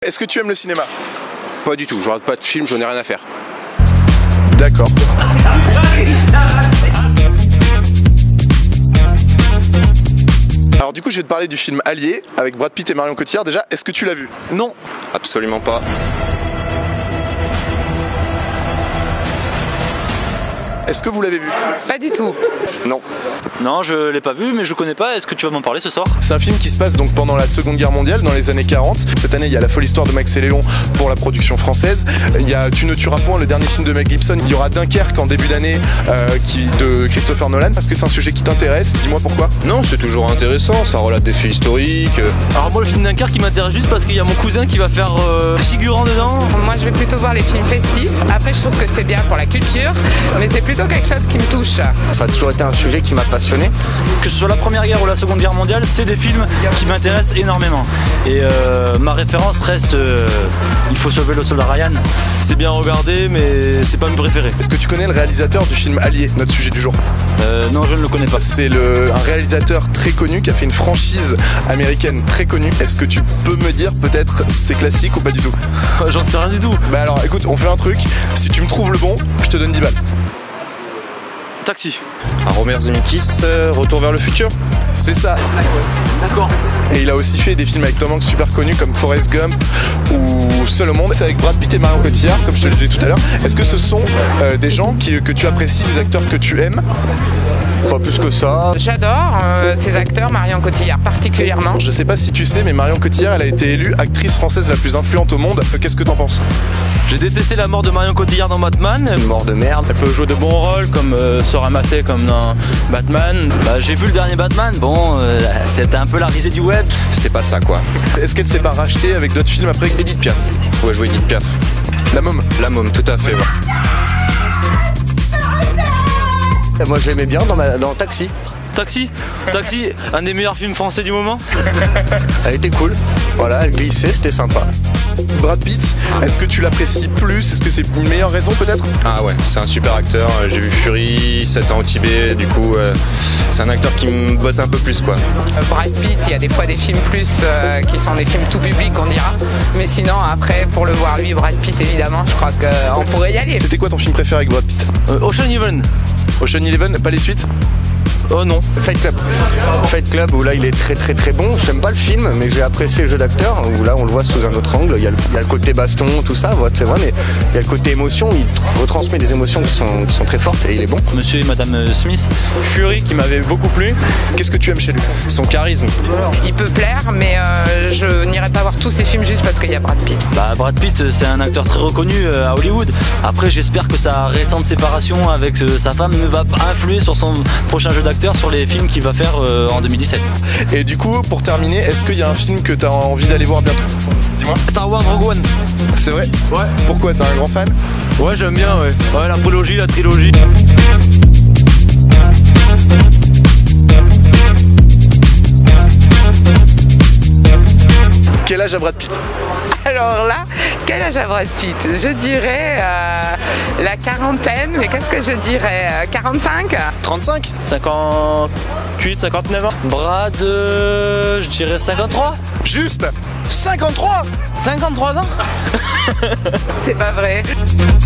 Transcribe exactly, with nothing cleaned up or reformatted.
Est-ce que tu aimes le cinéma? Pas du tout, je regarde pas de film, j'en ai rien à faire. D'accord. Alors du coup je vais te parler du film Allié avec Brad Pitt et Marion Cotillard. Déjà, est-ce que tu l'as vu? Non, absolument pas. Est-ce que vous l'avez vu? Pas du tout. Non. Non, je l'ai pas vu, mais je connais pas. Est-ce que tu vas m'en parler ce soir? C'est un film qui se passe donc pendant la Seconde Guerre mondiale, dans les années quarante. Cette année, il y a La folle histoire de Max et Léon pour la production française. Il y a Tu ne tueras point, le dernier film de Mel Gibson. Il y aura Dunkerque en début d'année euh, qui, de Christopher Nolan. Est-ce que c'est un sujet qui t'intéresse? Dis-moi pourquoi. Non, c'est toujours intéressant, ça relate des faits historiques. Alors moi, le film Dunkerque qui m'intéresse juste parce qu'il y a mon cousin qui va faire euh, figurant dedans. Moi, je vais plutôt voir les films festifs. Après, je trouve que c'est bien pour la culture, mais c'est plutôt quelque chose qui me touche. Ça a toujours été un sujet qui m'a passionné. Que ce soit la Première Guerre ou la Seconde Guerre mondiale, c'est des films qui m'intéressent énormément. Et euh, ma référence reste euh, Il faut sauver le soldat Ryan. C'est bien regardé, mais c'est pas mon préféré. Est-ce que tu connais le réalisateur du film Allié, notre sujet du jour? Euh, non, je ne le connais pas. C'est le, un réalisateur très connu qui a fait une franchise américaine très connue. Est-ce que tu peux me dire peut-être c'est classique ou pas du tout? J'en sais rien du tout. Bah alors écoute, on fait un truc. Si tu me trouves le bon, je te donne dix balles. Taxi. Un Robert Zemeckis, euh, Retour vers le futur. C'est ça. D'accord. Et il a aussi fait des films avec Tom Hanks super connus comme Forrest Gump ou Seul au monde. C'est avec Brad Pitt et Marion Cotillard, comme je te le disais tout à l'heure. Est-ce que ce sont euh, des gens qui, que tu apprécies, des acteurs que tu aimes? Pas plus que ça. J'adore euh, ces acteurs, Marion Cotillard particulièrement. Je sais pas si tu sais, mais Marion Cotillard, elle a été élue actrice française la plus influente au monde. Qu'est-ce que t'en penses? J'ai détesté la mort de Marion Cotillard dans Batman. Une mort de merde. Elle peut jouer de bons rôles comme euh, Sora Maté comme dans Batman. Bah, j'ai vu le dernier Batman, bon, euh, c'était un peu la risée du web. C'était pas ça quoi. Est-ce qu'elle s'est pas rachetée avec d'autres films après Edith Piaf? Ouais, jouer Edith Piaf. La môme. La môme, tout à fait. Ouais. Moi j'aimais bien dans, ma, dans Taxi. Taxi Taxi, un des meilleurs films français du moment. Elle était cool. Voilà, elle glissait, c'était sympa. Brad Pitt, est-ce que tu l'apprécies plus? Est-ce que c'est une meilleure raison peut-être? Ah ouais, c'est un super acteur. J'ai vu Fury, sept ans au Tibet. Du coup, euh, c'est un acteur qui me botte un peu plus quoi. Euh, Brad Pitt, il y a des fois des films plus euh, qui sont des films tout public, on dira. Mais sinon, après, pour le voir lui, Brad Pitt, évidemment, je crois qu'on pourrait y aller. C'était quoi ton film préféré avec Brad Pitt? Euh, Ocean Eleven. Ocean Eleven, pas les suites? Oh non. Fight Club. Fight Club où là il est très très très bon. J'aime pas le film, mais j'ai apprécié le jeu d'acteur où là on le voit sous un autre angle. Il y a le, il y a le côté baston, tout ça, c'est vrai, mais il y a le côté émotion. Il retransmet des émotions qui sont, qui sont très fortes et il est bon. Monsieur et Madame Smith. Fury qui m'avait beaucoup plu. Qu'est-ce que tu aimes chez lui? Son charisme. Il peut plaire, mais euh, je n'irai pas voir tous ses films juste parce qu'il y a Brad Pitt. Bah, Brad Pitt, c'est un acteur très reconnu euh, à Hollywood. Après, j'espère que sa récente séparation avec euh, sa femme ne va pas influer sur son prochain jeu d'acteur, sur les films qu'il va faire euh, en deux mille dix-sept. Et du coup, pour terminer, est-ce qu'il y a un film que tu as envie d'aller voir bientôt? Dis-moi. Star Wars Rogue One. C'est vrai? Ouais. Pourquoi? T'es un grand fan? Ouais, j'aime bien, ouais. Ouais, la prélogie, la trilogie. Quel âge a Brad Pitt? Alors là, quel âge a Brad Pitt? Je dirais euh, la quarantaine, mais qu'est-ce que je dirais? euh, quarante-cinq? trente-cinq, cinquante-huit, cinquante-neuf ans. Brad, euh, je dirais cinquante-trois. Juste cinquante-trois! cinquante-trois ans. C'est pas vrai.